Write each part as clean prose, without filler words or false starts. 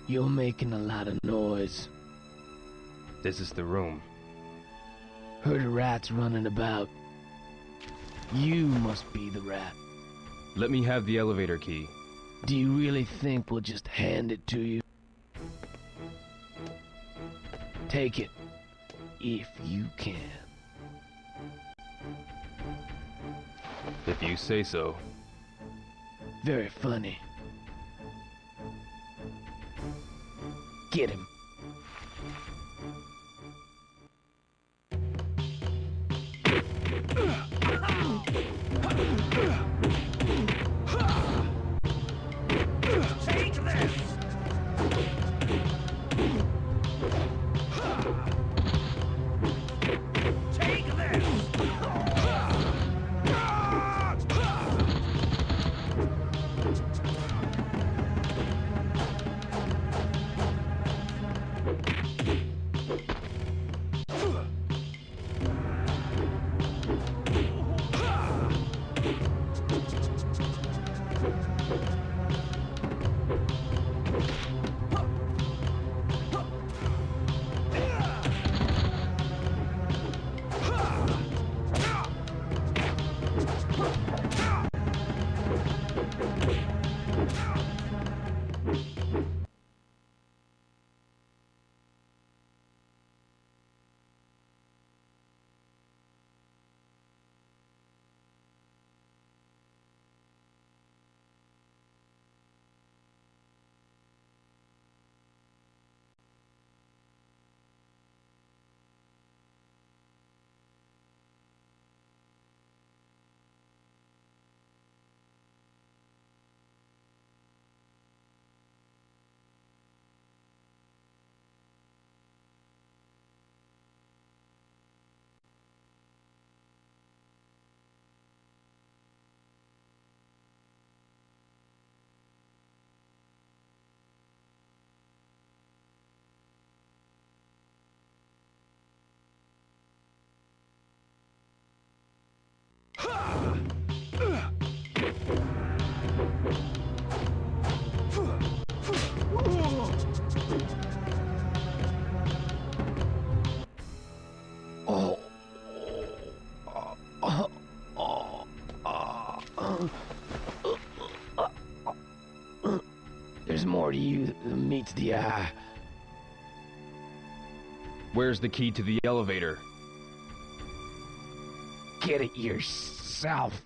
You're making a lot of noise. This is the room. Heard of rats running about. You must be the rat. Let me have the elevator key. Do you really think we'll just hand it to you? Take it, if you can. If you say so. Very funny. Get him. Take this! Take this! There's more to you than meets the eye. Where's the key to the elevator? Get it yourself.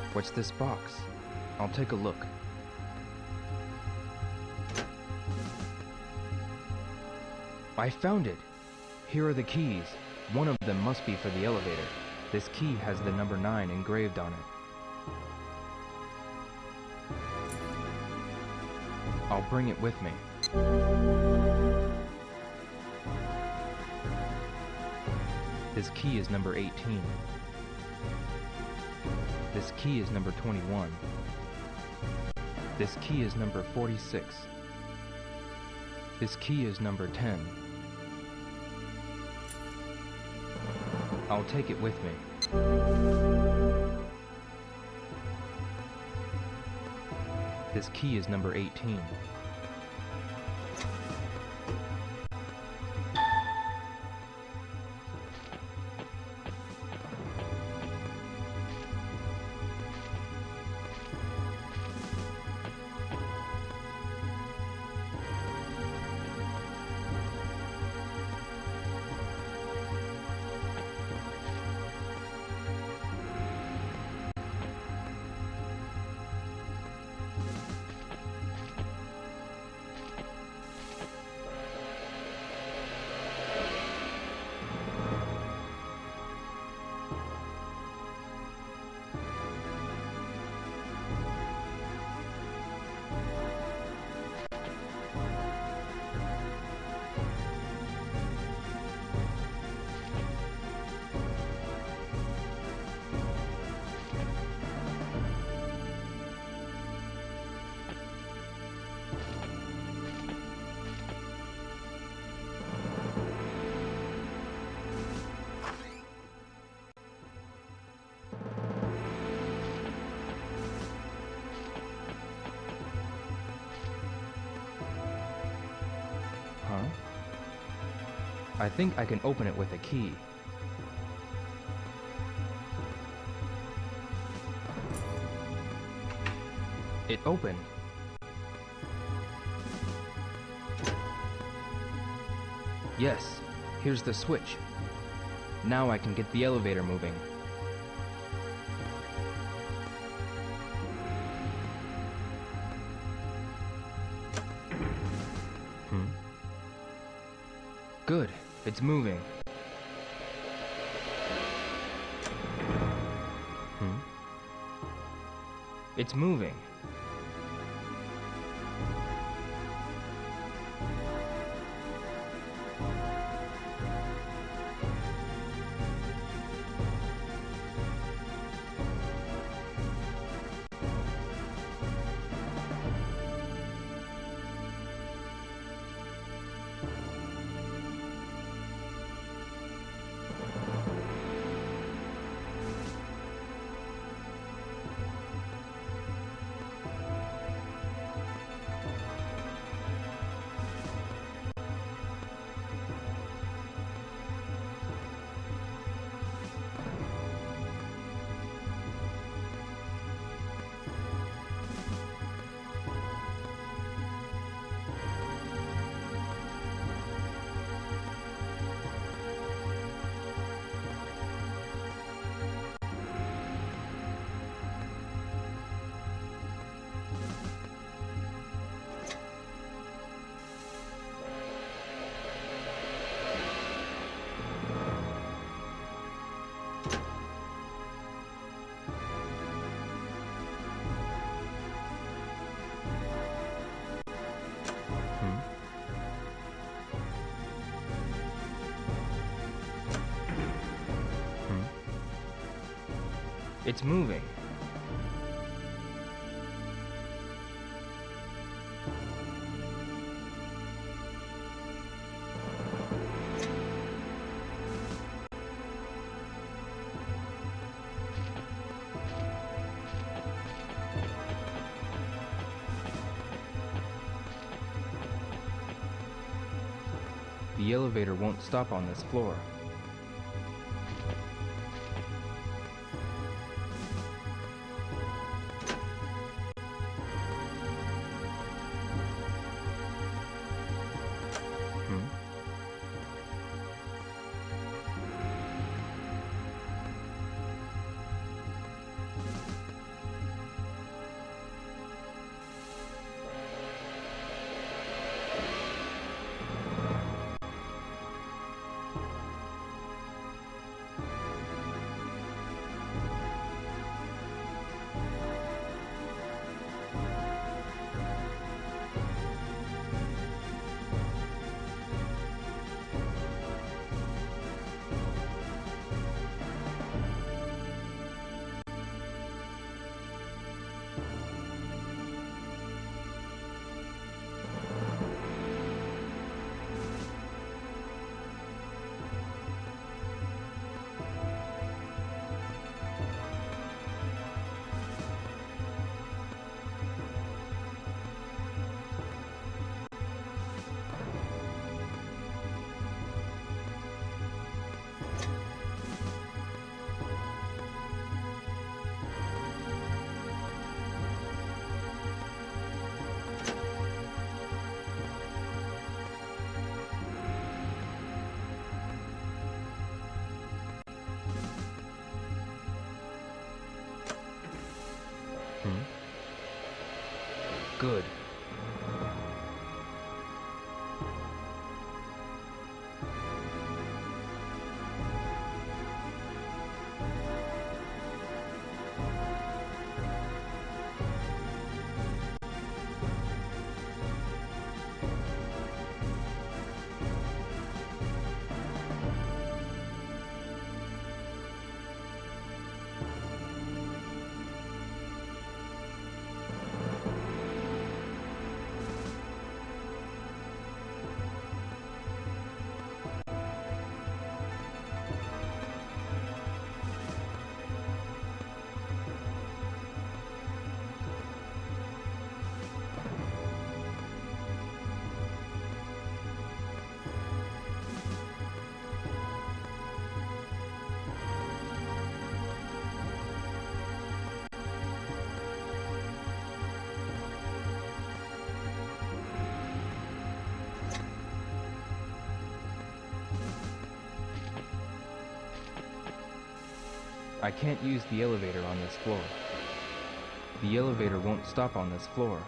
What's this box? I'll take a look. I found it! Here are the keys. One of them must be for the elevator. This key has the number 9 engraved on it. I'll bring it with me. This key is number 18. This key is number 21. This key is number 46. This key is number 10. I'll take it with me. This key is number 18. I think I can open it with a key. It opened. Yes, here's the switch. Now I can get the elevator moving. Good. It's moving. It's moving. It's moving. The elevator won't stop on this floor. Hmm? Good. I can't use the elevator on this floor. The elevator won't stop on this floor.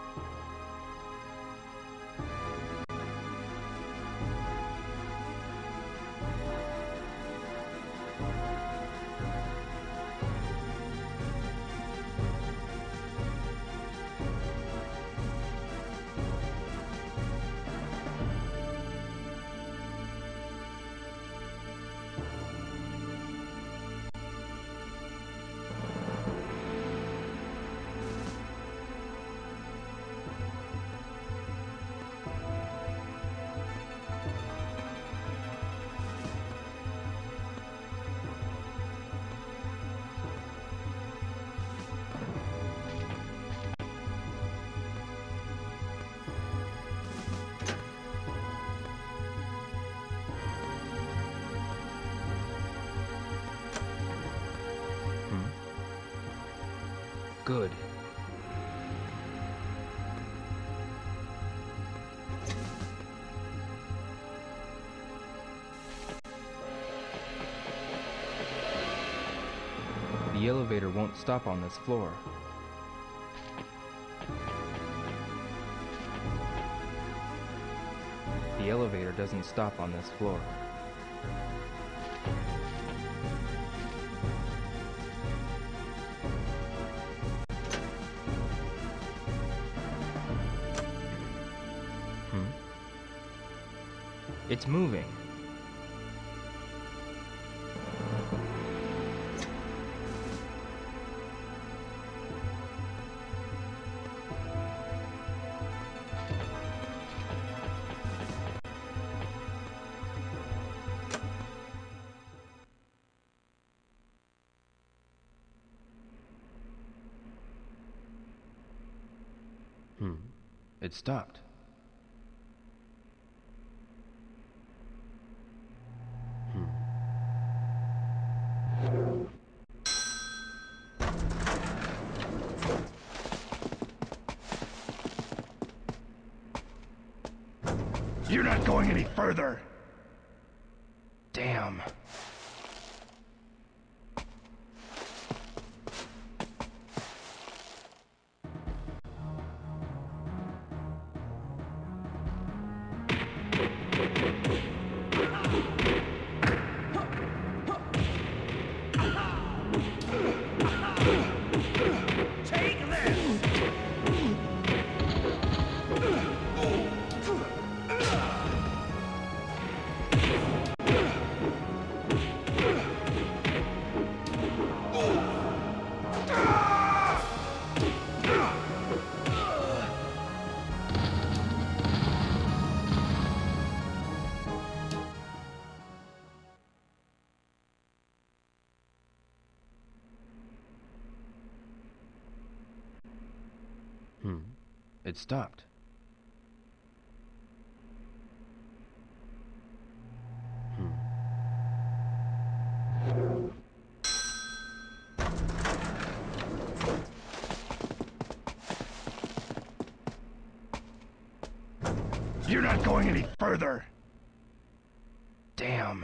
Good. The elevator won't stop on this floor. The elevator doesn't stop on this floor. It's moving. It stopped. You're not going any further! Damn. It stopped. You're not going any further! Damn.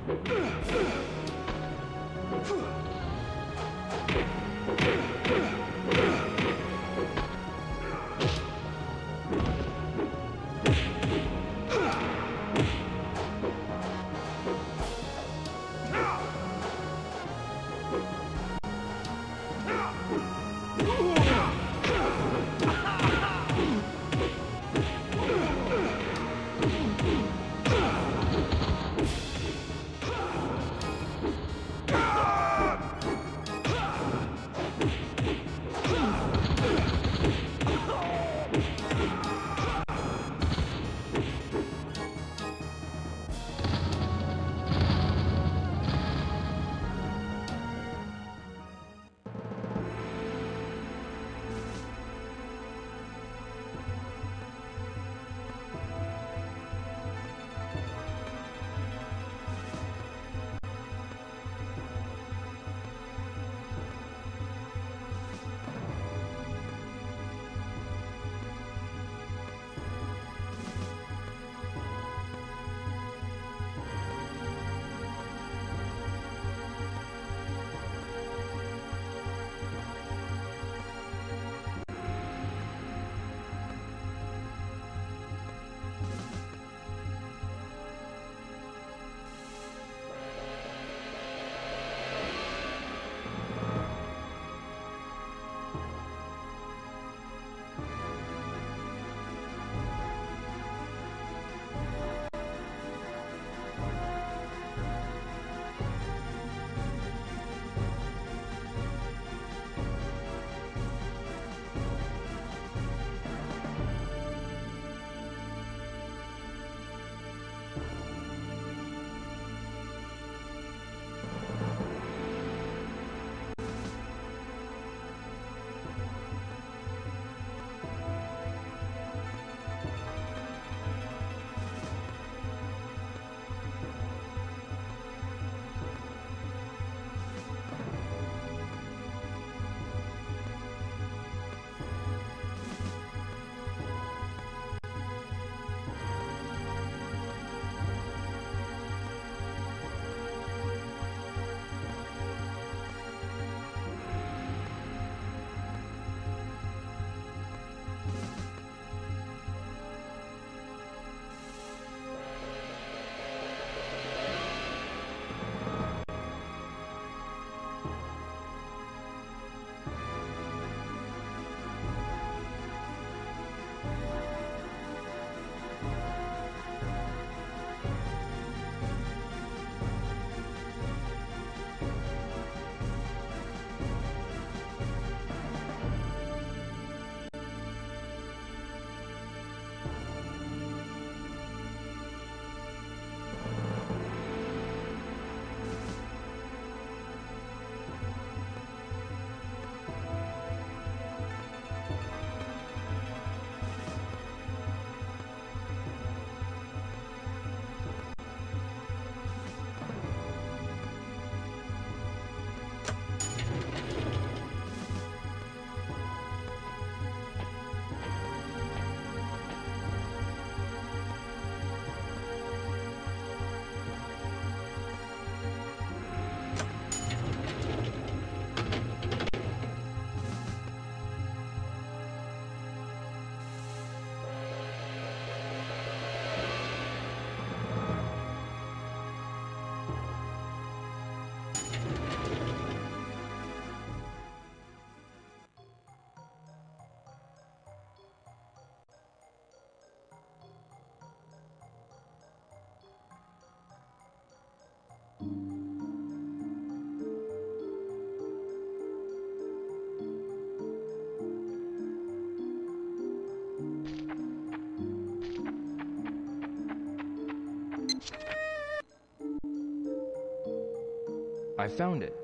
I found it.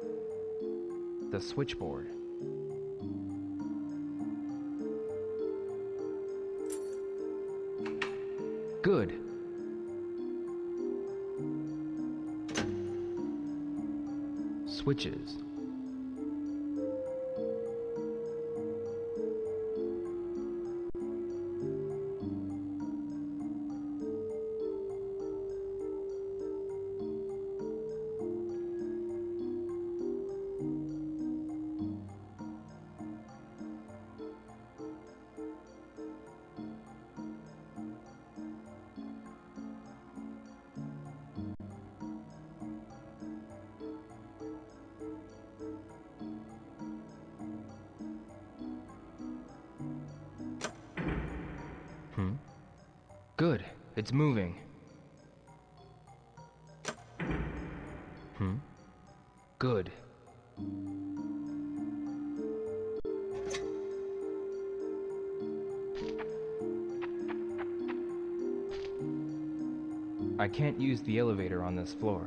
The switchboard. Good. Switches. Good. It's moving. Good. I can't use the elevator on this floor.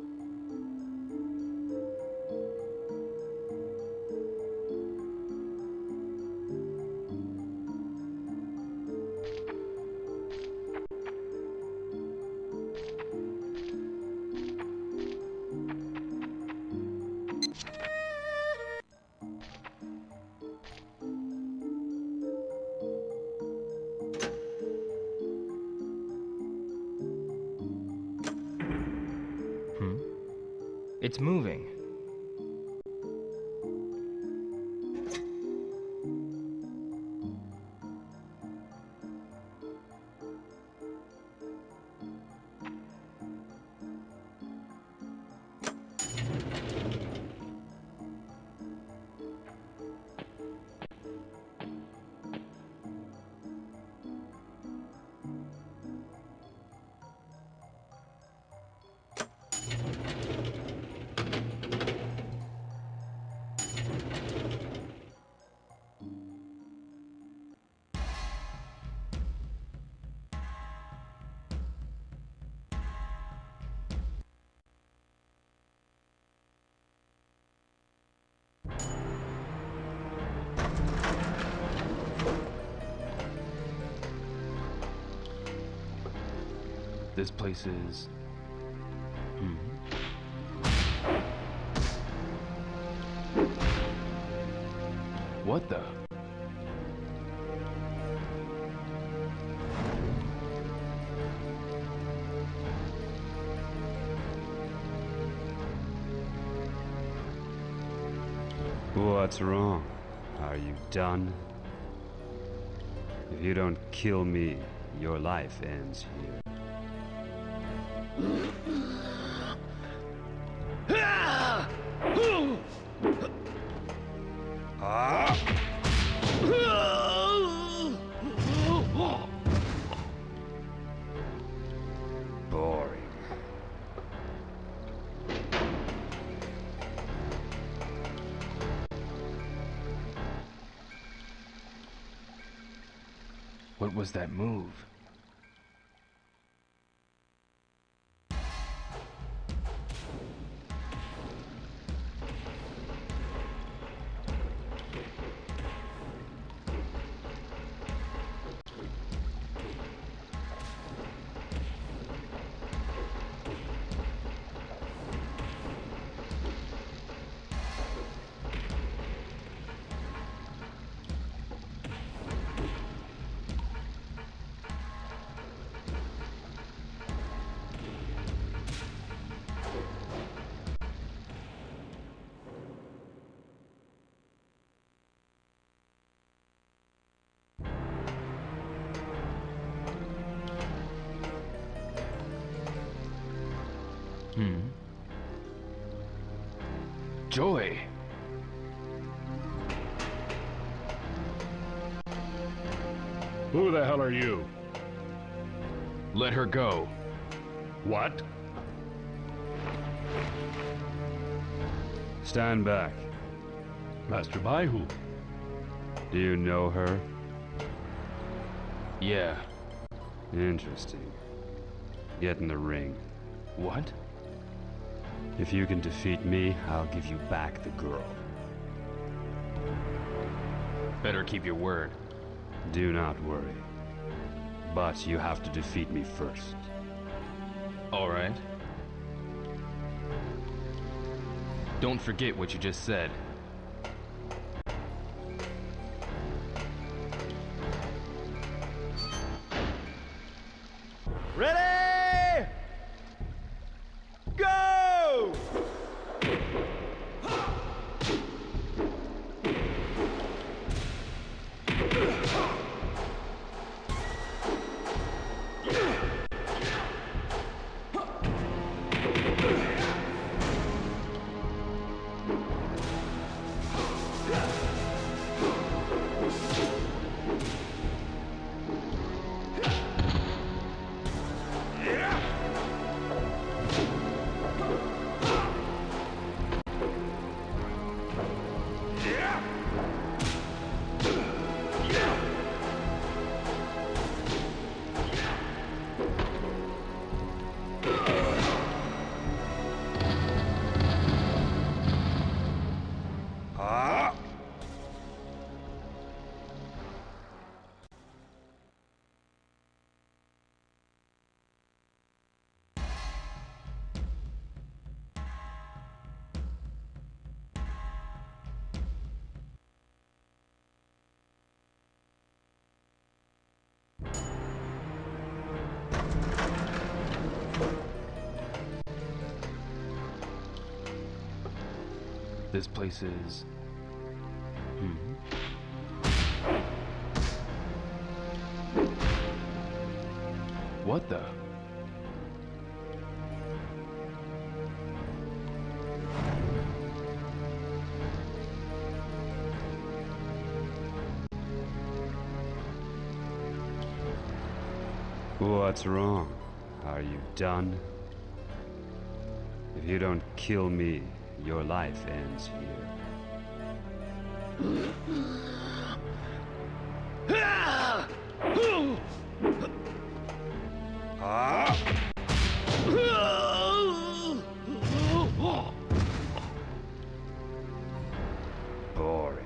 It's moving. This place is... What the? What's wrong? Are you done? If you don't kill me, your life ends here. Boring. What was that move? Joy! Who the hell are you? Let her go. What? Stand back. Master Baihu. Do you know her? Yeah. Interesting. Get in the ring. What? If you can defeat me, I'll give you back the girl. Better keep your word. Do not worry. But you have to defeat me first. All right. Don't forget what you just said. Ready? Go! This place is... What the? What's wrong? Are you done? If you don't kill me, your life ends here. Boring.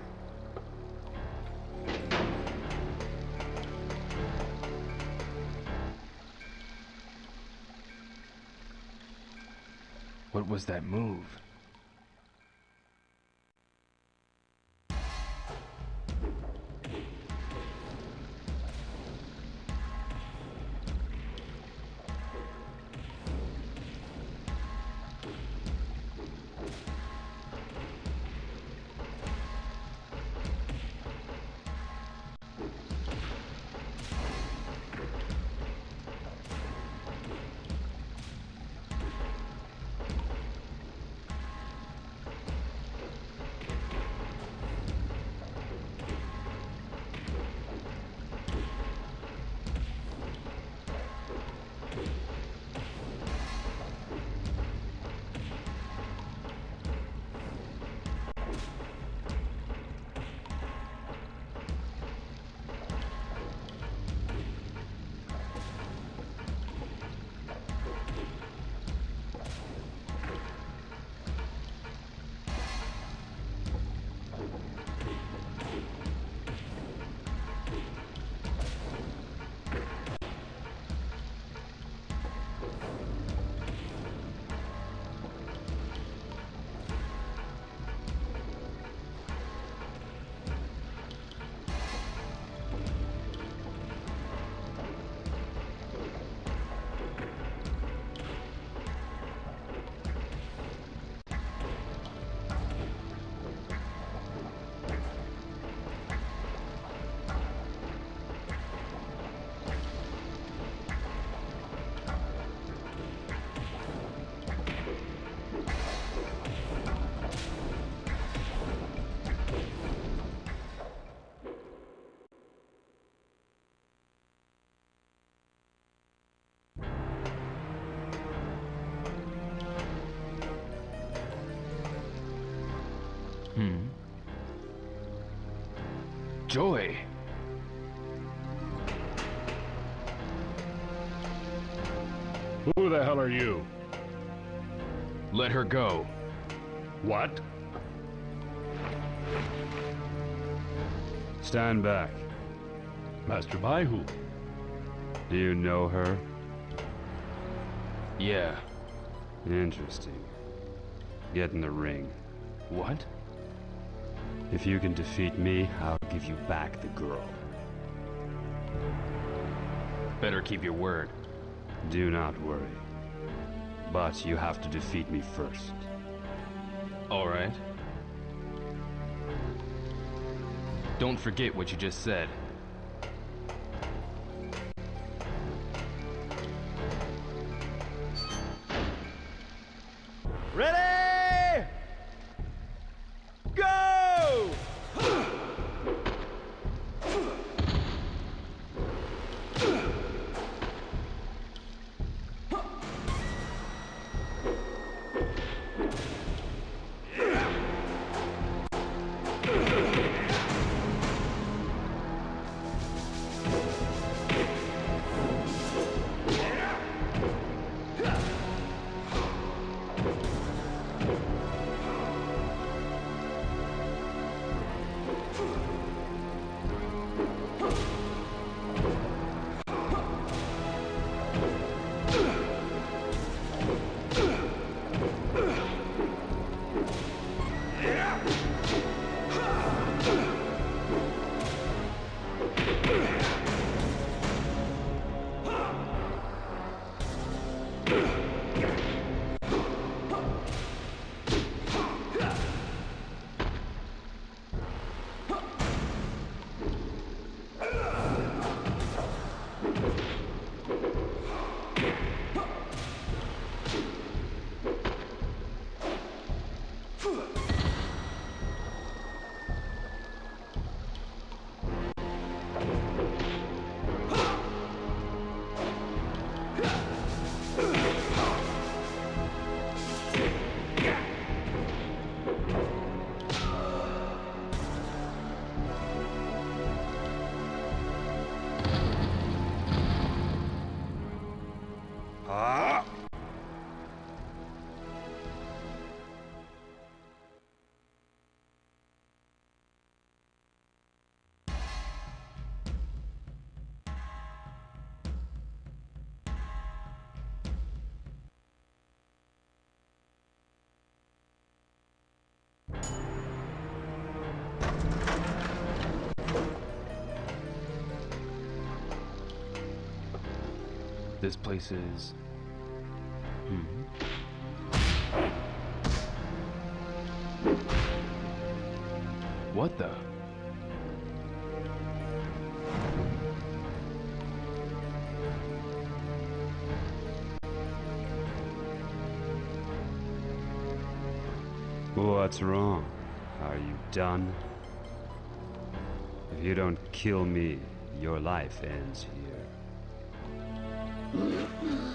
What was that move? Joy! Who the hell are you? Let her go. What? Stand back. Master Baihu. Do you know her? Yeah. Interesting. Get in the ring. What? If you can defeat me, I'll give you back the girl. Better keep your word. Do not worry. But you have to defeat me first. All right. Don't forget what you just said. Ready? Go! This place is... What the? What's wrong? Are you done? If you don't kill me, your life ends here.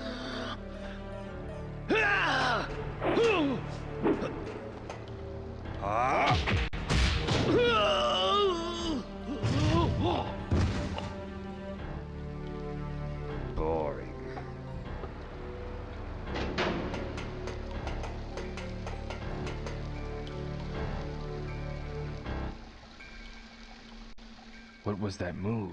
Boring. What was that move?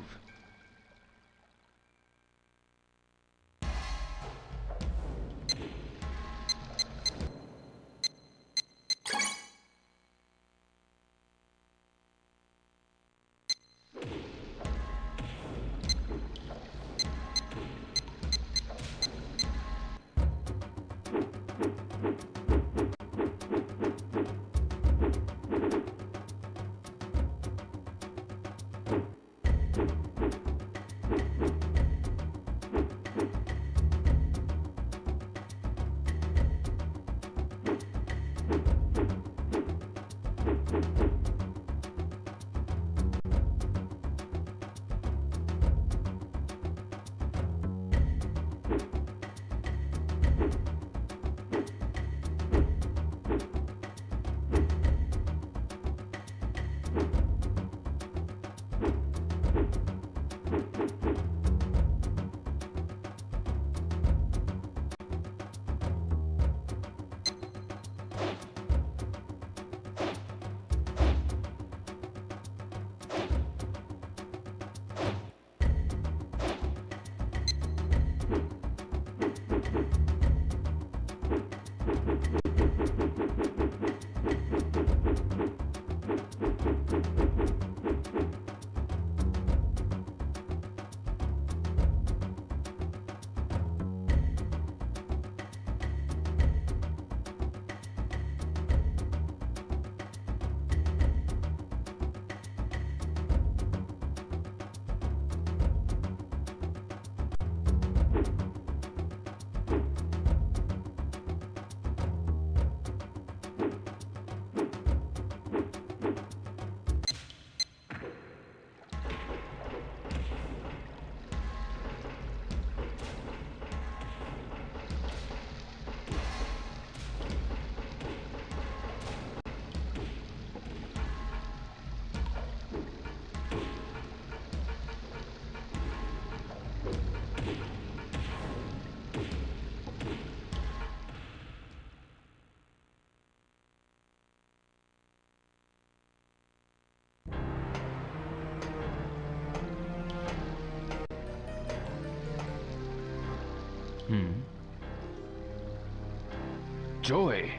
Joy!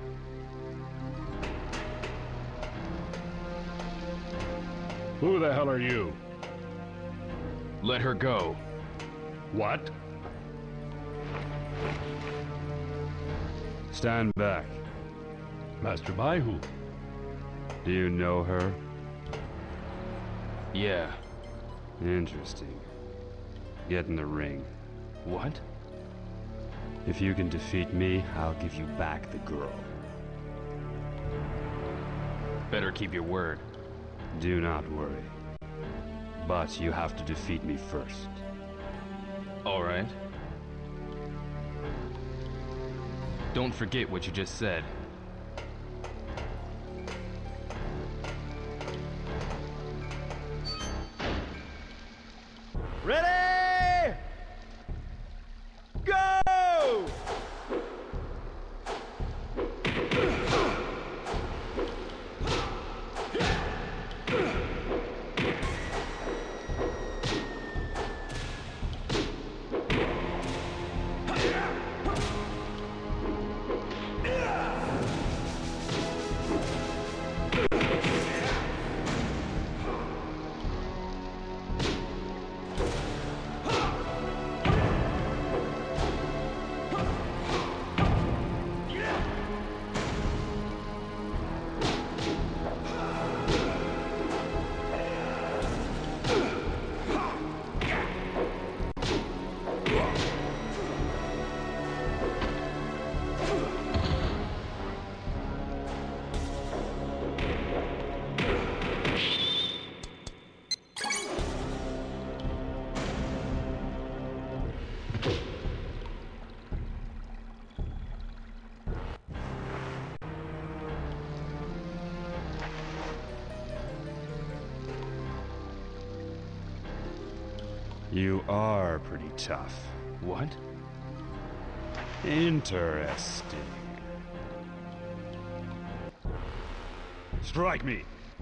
Who the hell are you? Let her go. What? Stand back. Master Baihu. Do you know her? Yeah. Interesting. Get in the ring. What? If you can defeat me, I'll give you back the girl. Better keep your word. Do not worry. But you have to defeat me first. All right. Don't forget what you just said. Ready? Go! You are pretty tough. What? Interesting. Strike me!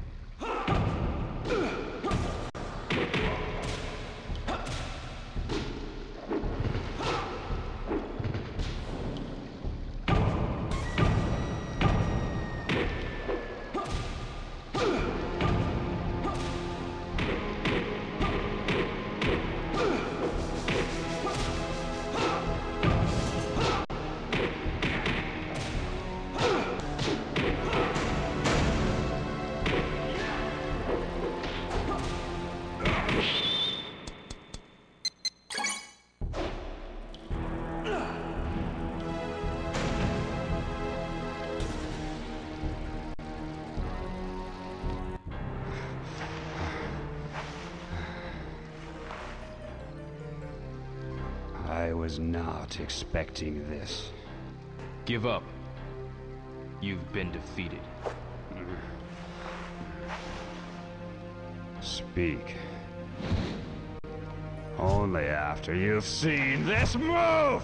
I was not expecting this. Give up. You've been defeated. Speak. Only after you've seen this move!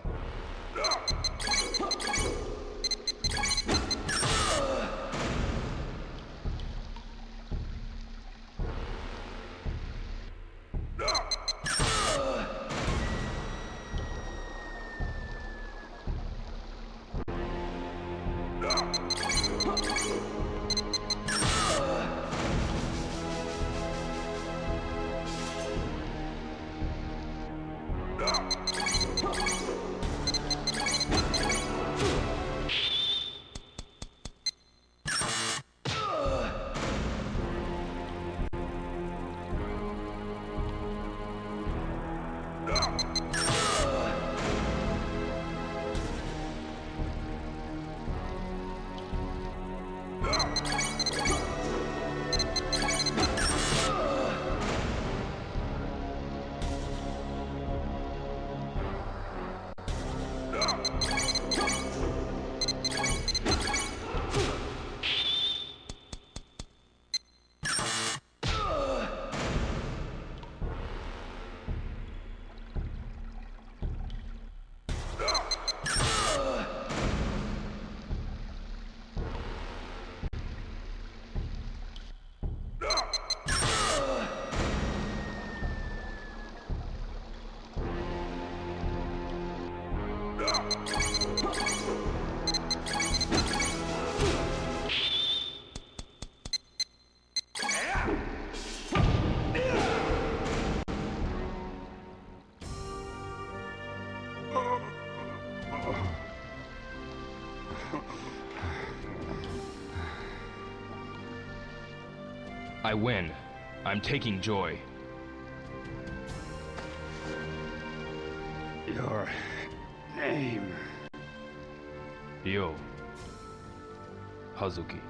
I win. I'm taking Joy. Your name... Ryo. Hazuki.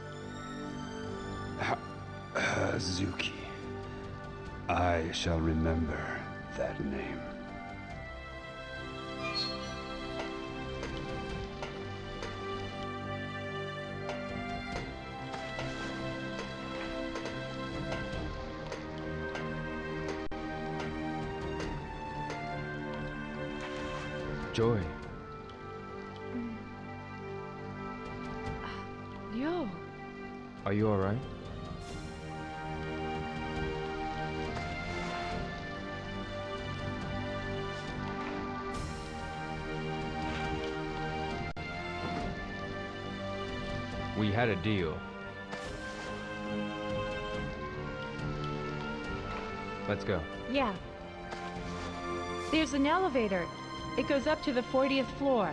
Hazuki. I shall remember that name. Joy. Yo. Are you alright? We had a deal. Let's go. Yeah. There's an elevator. It goes up to the 40th floor.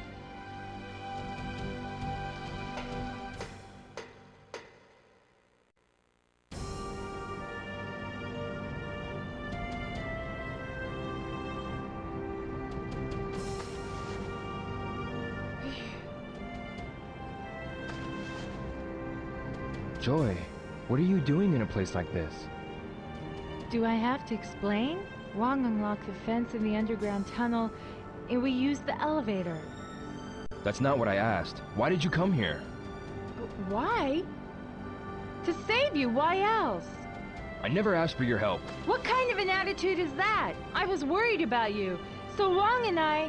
Joy, what are you doing in a place like this? Do I have to explain? Wong unlocked the fence in the underground tunnel, and we used the elevator. That's not what I asked. Why did you come here? Why? To save you, why else? I never asked for your help. What kind of an attitude is that? I was worried about you. So Wong and I...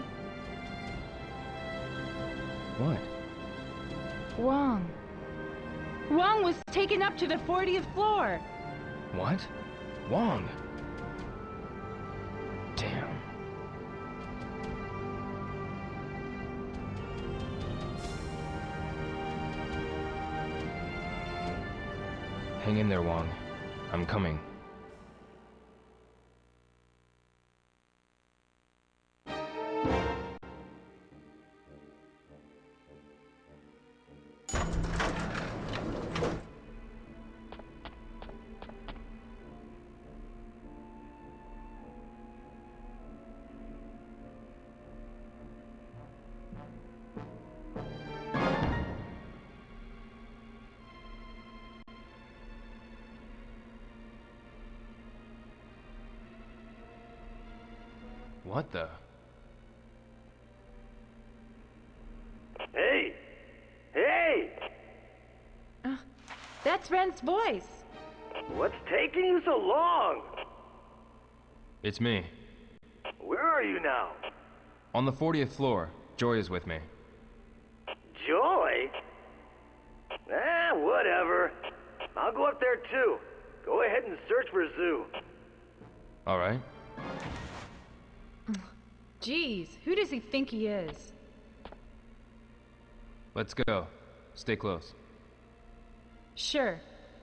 What? Wong. Wong was taken up to the 40th floor. What? Wong. Damn. Hang in there, Wong. I'm coming. What the? Hey! Hey! That's Ren's voice. What's taking you so long? It's me. Where are you now? On the 40th floor. Joy is with me. Joy? Whatever. I'll go up there too. Go ahead and search for Zoo. All right. Jeez, who does he think he is? Let's go. Stay close. Sure.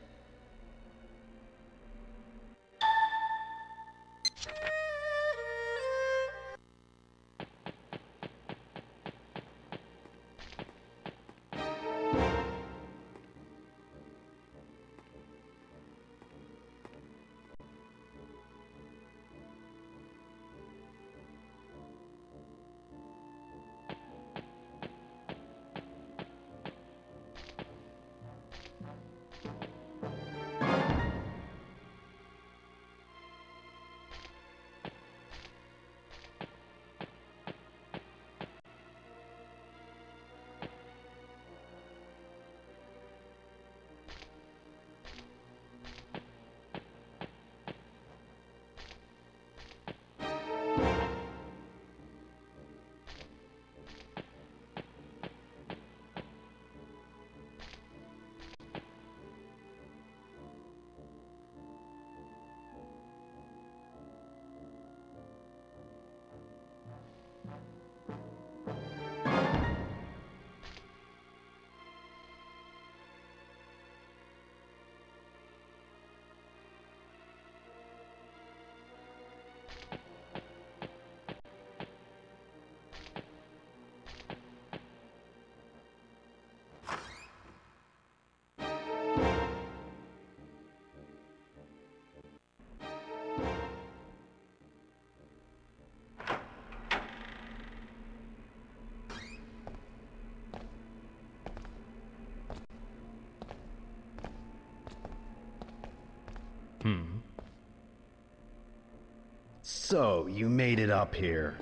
So, you made it up here.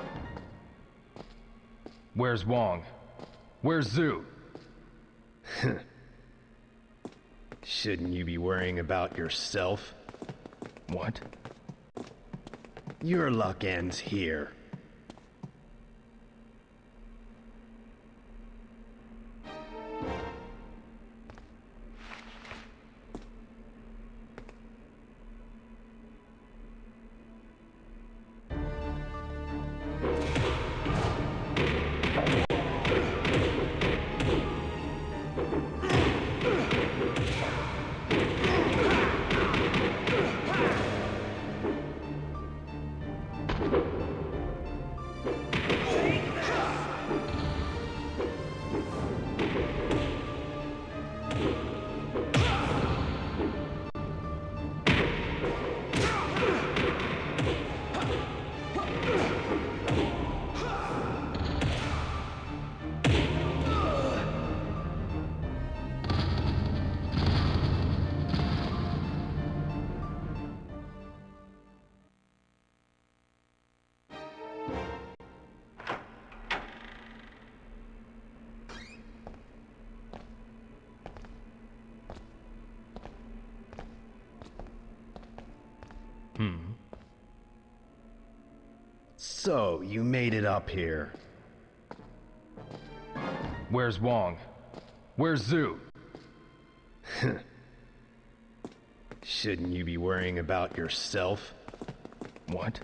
Where's Wong? Where's Zoo? Shouldn't you be worrying about yourself? What? Your luck ends here. So, you made it up here. Where's Wong? Where's Zhu? Shouldn't you be worrying about yourself? What?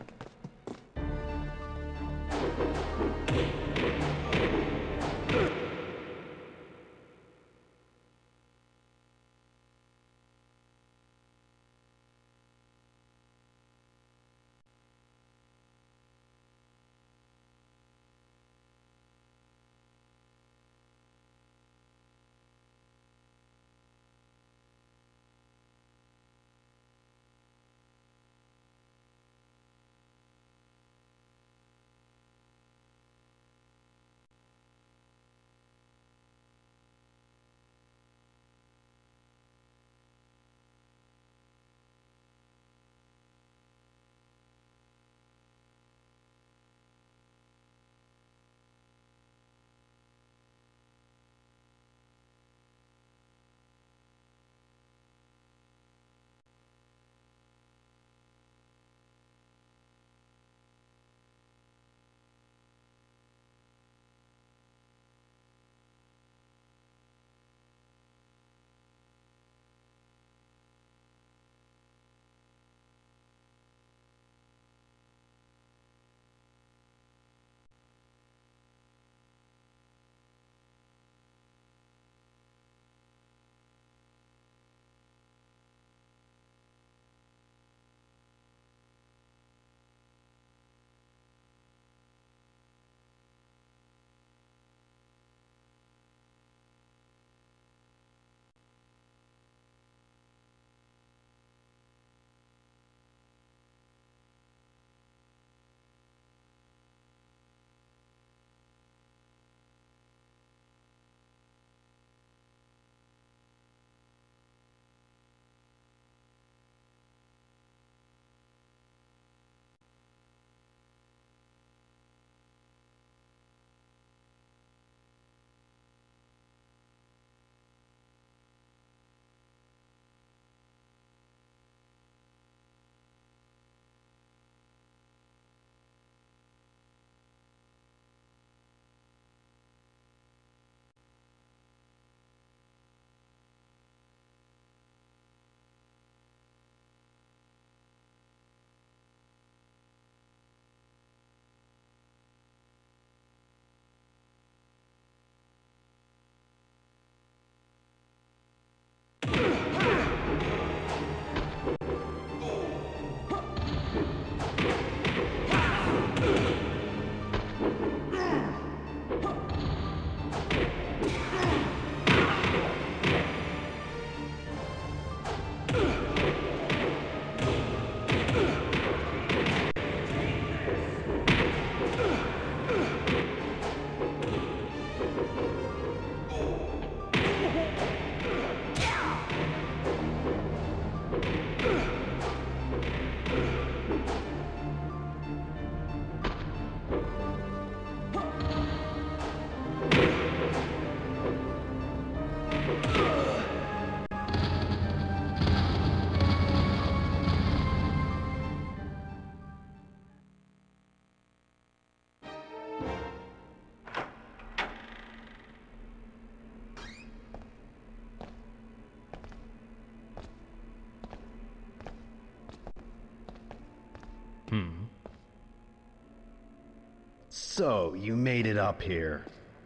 So, you made it up here.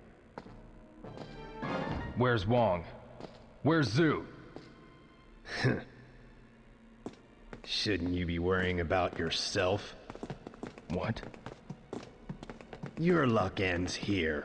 Where's Wong? Where's Zhu? Shouldn't you be worrying about yourself? What? Your luck ends here.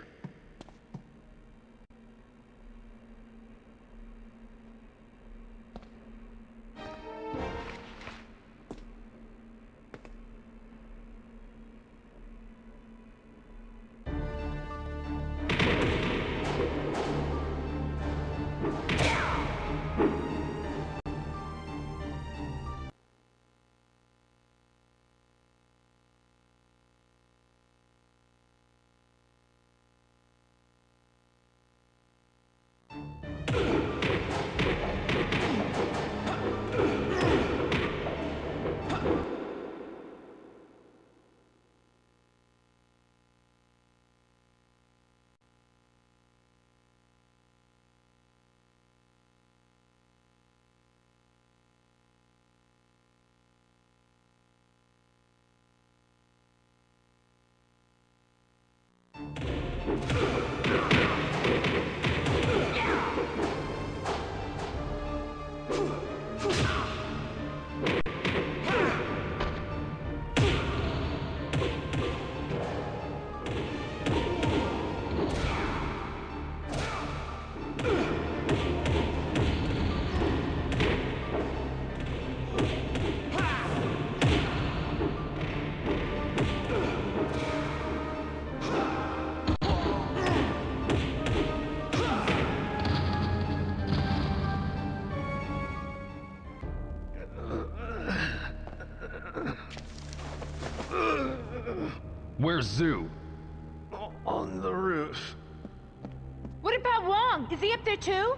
Where's Zoo? On the roof. What about Wong? Is he up there too?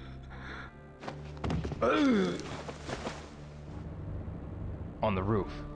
On the roof.